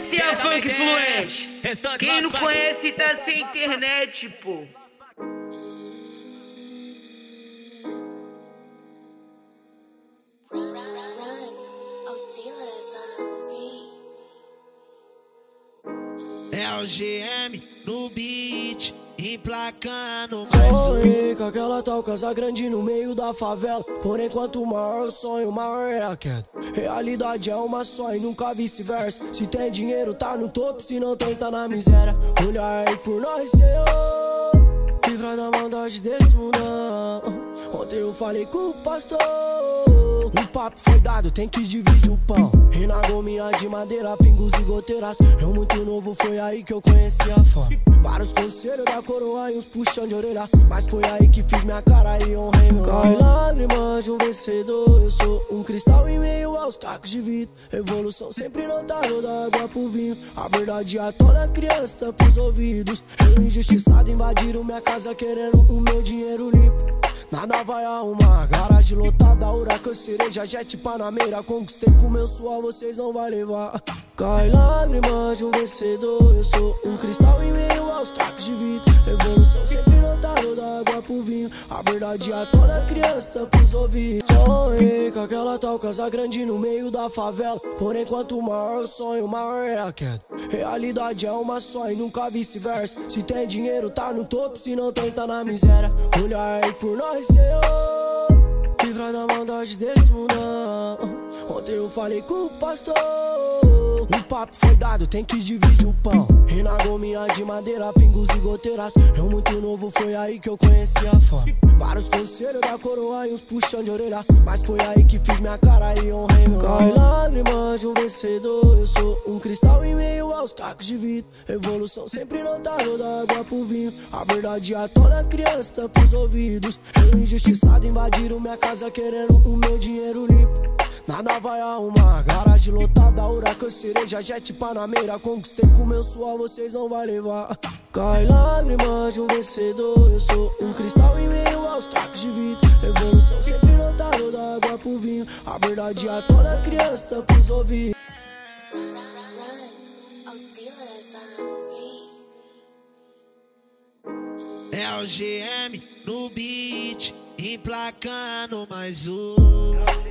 Esse é o Funk Fluente. Quem não conhece tá sem internet, pô. É o GM no beat, emplacando mais Sonhei com aquela tal casa grande no meio da favela. Porém, quanto maior o sonho, maior é a queda. Realidade é uma só e nunca vice-versa. Se tem dinheiro, tá no topo, se não tem, tá na miséria. Olhar aí por nós, Senhor, livra da maldade desse mundão. Ontem eu falei com o pastor, o papo foi dado, tem que dividir o pão. E na gominha de madeira, pingos e goteiras. Eu muito novo, foi aí que eu conheci a fama. Vários conselhos da coroa e uns puxão de orelha. Mas foi aí que fiz minha cara e honrei meu nome. Cai lágrimas de um vencedor. Eu sou um cristal em meio aos cacos de vidro. Evolução sempre notável, da água pro vinho. A verdade atona a criança, tampa os ouvidos. Eu injustiçado invadiram minha casa querendo o meu dinheiro limpo. Nada vai arrumar, garagem lotada, huracan, cereja, jet, panameira. Conquistei com meu suor, vocês não vai levar. Cai lágrimas de um vencedor. Eu sou um cristal em meio aos cacos de vidro. Evolução sempre notável, da água pro vinho. A verdade atona a criança, tampa os ouvidos. Sonhei com aquela tal casa grande no meio da favela. Porém, quanto maior o sonho, maior é a queda. Realidade é uma só e nunca vice-versa. Se tem dinheiro, tá no topo, se não tem, tá na miséria. Olhar aí por nós, Senhor, livra da maldade desse mundão. Ontem eu falei com o pastor, o papo foi dado, tem que dividir o pão. E na gominha de madeira, pingos e goteiras. Eu muito novo, foi aí que eu conheci a fama. Vários conselhos da coroa e uns puxão de orelha. Mas foi aí que fiz minha cara e honrei meu nome. Cai lágrimas de um vencedor. Eu sou um cristal em meio aos cacos de vidro. Evolução sempre notável, da água pro vinho. A verdade atona a criança, tampa os ouvidos. Eu injustiçado invadiram minha casa querendo o meu dinheiro limpo. Nada vai arrumar, garagem lotada, huracan, cereja, jet, panameira. Conquistei com meu suor, vocês não vai levar. Cai lágrimas de um vencedor. Eu sou um cristal em meio aos cacos de vidro. Evolução sempre notável, da água pro vinho. A verdade atona a criança, tampa os ouvidos. É o GM no beat, emplacando mais um.